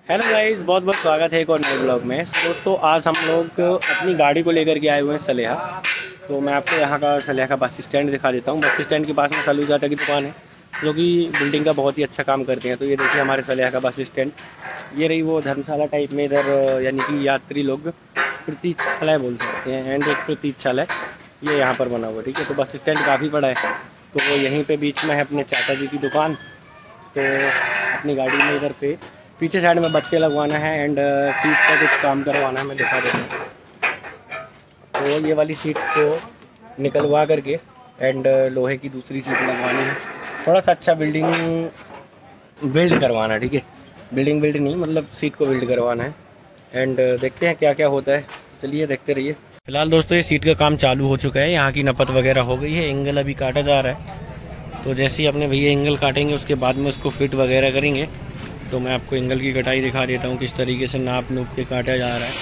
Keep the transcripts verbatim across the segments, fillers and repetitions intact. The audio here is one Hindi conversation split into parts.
हेलो गाइस, बहुत बहुत स्वागत है एक और नए ब्लॉग में। दोस्तों आज हम लोग अपनी गाड़ी को लेकर के आए हुए हैं सलेहा। तो मैं आपको यहाँ का सलेहा का बस स्टैंड दिखा देता हूँ। बस स्टैंड के पास में सलूजाता की दुकान है जो कि बिल्डिंग का बहुत ही अच्छा काम करते हैं। तो ये देखिए हमारे सलेहा का बस स्टैंड, ये रही वो धर्मशाला टाइप में इधर, यानी कि यात्री लोग प्रतीक्षालय बोल सकते हैं, एंड एक प्रतीक्षालय ये यहाँ पर बना हुआ। ठीक है, तो बस स्टैंड काफ़ी बड़ा है। तो वो यहीं पे बीच में है अपने चाचा जी की दुकान। तो अपनी गाड़ी में इधर पे पीछे साइड में बट्टे लगवाना है एंड सीट का कुछ काम करवाना है, मैं दिखा देता हूँ। तो ये वाली सीट को निकलवा करके एंड लोहे की दूसरी सीट लगवानी है। थोड़ा सा अच्छा बिल्डिंग बिल्ड करवाना है। ठीक है, बिल्डिंग बिल्ड नहीं मतलब सीट को बिल्ड करवाना है। एंड देखते हैं क्या क्या होता है, चलिए देखते रहिए। फिलहाल दोस्तों ये सीट का काम चालू हो चुका है, यहाँ की नपत वगैरह हो गई है, एंगल अभी काटा जा रहा है। तो जैसे ही अपने भैया एंगल काटेंगे उसके बाद में उसको फिट वगैरह करेंगे। तो मैं आपको एंगल की कटाई दिखा देता हूँ किस तरीके से नाप नूप के काटा जा रहा है।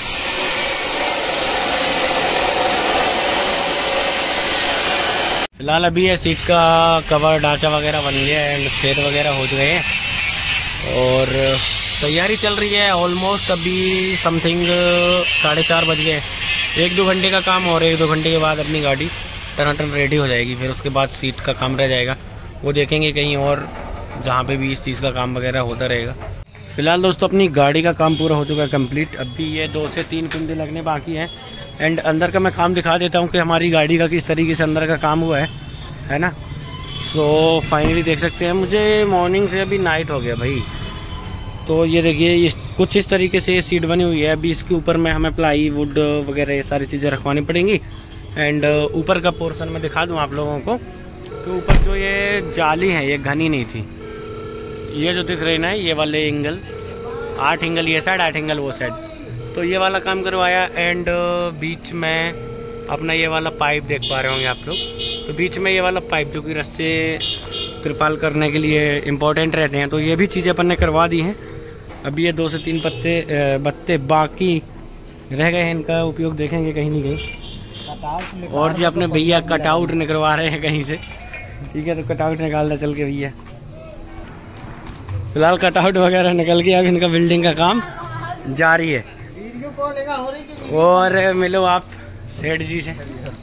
फिलहाल अभी ये सीट का कवर ढांचा वगैरह बन गया है एंड छेद वगैरह हो गए हैं और तैयारी चल रही है। ऑलमोस्ट अभी समथिंग साढ़े चार बज गए। एक दो घंटे का काम और एक दो घंटे के बाद अपनी गाड़ी टनाटन रेडी हो जाएगी। फिर उसके बाद सीट का काम रह जाएगा, वो देखेंगे कहीं और जहाँ पे भी इस चीज़ का काम वगैरह होता रहेगा। फिलहाल दोस्तों अपनी गाड़ी का काम पूरा हो चुका है कंप्लीट। अभी ये दो से तीन कुंडे लगने बाकी हैं एंड अंदर का मैं काम दिखा देता हूँ कि हमारी गाड़ी का किस तरीके से अंदर का काम हुआ है, है ना। सो फाइनली देख सकते हैं, मुझे मॉर्निंग से अभी नाइट हो गया भाई। तो ये देखिए इस कुछ इस तरीके से ये सीट बनी हुई है। अभी इसके ऊपर में हमें प्लाई वुड वगैरह ये सारी चीज़ें रखवानी पड़ेंगी। एंड ऊपर का पोर्शन में दिखा दूँ आप लोगों को कि ऊपर जो ये जाली है ये घनी नहीं थी। ये जो दिख रही ना ये वाले एंगल, आठ एंगल ये साइड, आठ एंगल वो साइड, तो ये वाला काम करवाया। एंड बीच में अपना ये वाला पाइप देख पा रहे होंगे आप लोग। तो बीच में ये वाला पाइप जो कि रस्से त्रिपाल करने के लिए इम्पोर्टेंट रहते हैं, तो ये भी चीज़ें अपन ने करवा दी हैं। अभी ये दो से तीन पत्ते बत्ते बाकी रह गए हैं, इनका उपयोग देखेंगे कहीं नहीं कहीं। और जी अपने भैया कटआउट निकलवा रहे हैं कहीं से। ठीक है, तो कटआउट निकालना चल के भैया। फिलहाल कटआउट वगैरह निकल के अब इनका बिल्डिंग का काम जारी है। और मिलो आप सेठ जी से।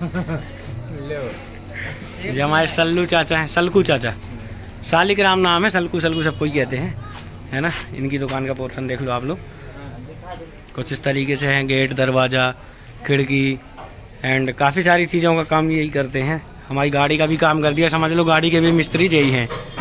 ये हमारे सल्लू चाचा हैं, सलकू चाचा, सालिग्राम नाम है, सलकू सलकू सबको ही कहते हैं, है ना। इनकी दुकान का पोर्शन देख लो आप लोग, कुछ इस तरीके से है। गेट, दरवाजा, खिड़की एंड काफ़ी सारी चीज़ों का काम यही करते हैं। हमारी गाड़ी का भी काम कर दिया, समझ लो गाड़ी के भी मिस्त्री यही हैं।